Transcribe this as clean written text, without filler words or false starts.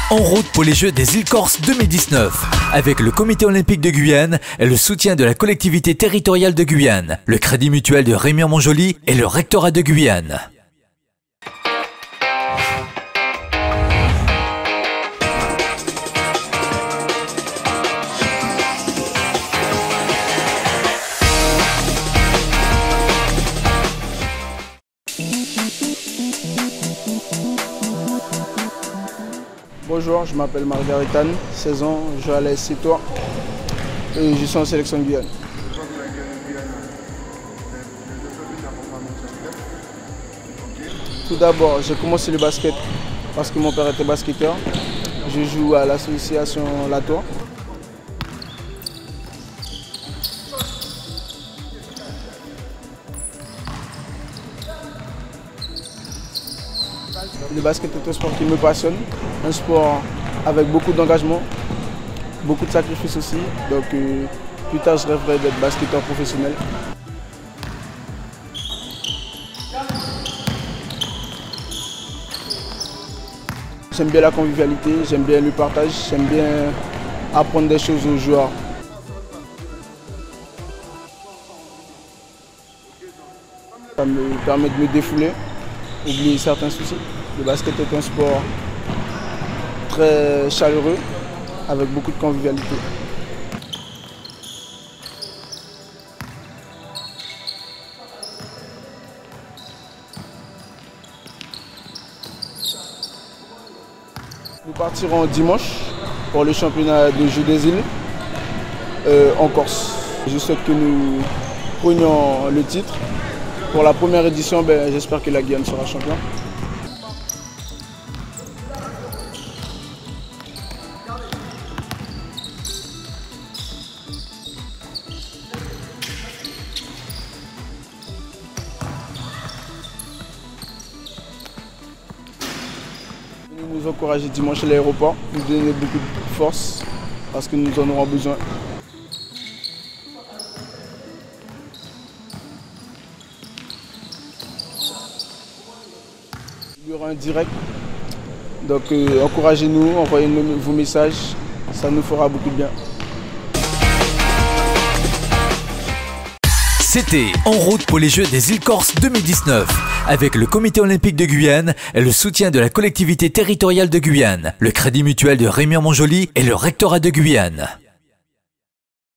En route pour les Jeux des Îles Corses 2019, avec le Comité olympique de Guyane et le soutien de la collectivité territoriale de Guyane, le Crédit mutuel de Rémière-Montjoly et le rectorat de Guyane. Bonjour, je m'appelle Margaritane, 16 ans, je joue à l'AS Citoyen et je suis en sélection de Guyane. Tout d'abord, j'ai commencé le basket parce que mon père était basketteur. Je joue à l'association La Tour. Le basket est un sport qui me passionne, un sport avec beaucoup d'engagement, beaucoup de sacrifices aussi. Donc plus tard, je rêverais d'être basketteur professionnel. J'aime bien la convivialité, j'aime bien le partage, j'aime bien apprendre des choses aux joueurs. Ça me permet de me défouler, oublier certains soucis. Le basket est un sport très chaleureux, avec beaucoup de convivialité. Nous partirons dimanche pour le championnat de Jeux des Îles en Corse. Je souhaite que nous prenions le titre. Pour la première édition, j'espère que la Guyane sera champion. Nous encourager dimanche à l'aéroport, nous donner beaucoup de force parce que nous en aurons besoin. Il y aura un direct, donc encouragez-nous, envoyez-nous vos messages, ça nous fera beaucoup de bien. C'était En route pour les Jeux des Îles Corses 2019, avec le Comité olympique de Guyane et le soutien de la collectivité territoriale de Guyane, le Crédit mutuel de Rémière-Montjoly et le rectorat de Guyane.